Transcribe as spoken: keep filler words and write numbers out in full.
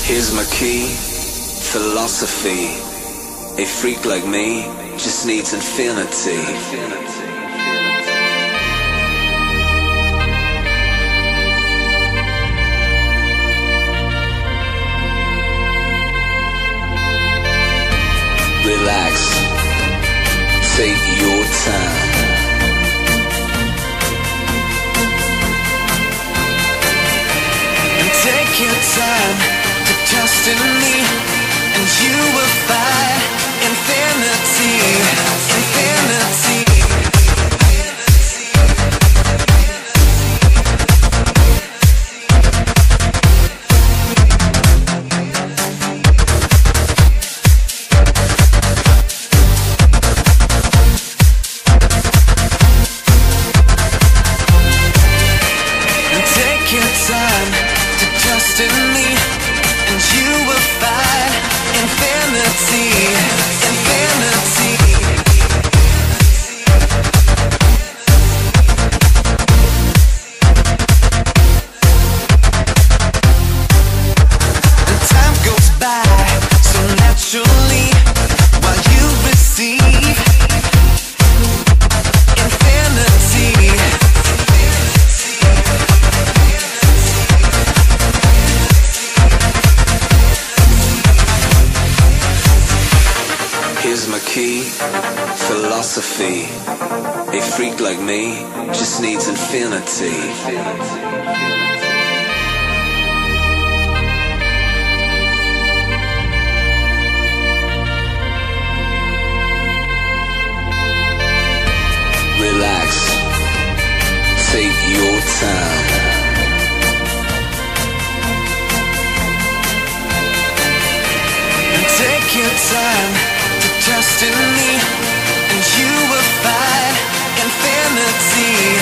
Here's my key, philosophy. A freak like me just needs infinity. Relax, take your time. And take your time to trust in me, and you will find infinity, infinity. Here's my key, philosophy. A freak like me just needs infinity. Relax, take your time. And take your time. Trust in me, and you will find infinity.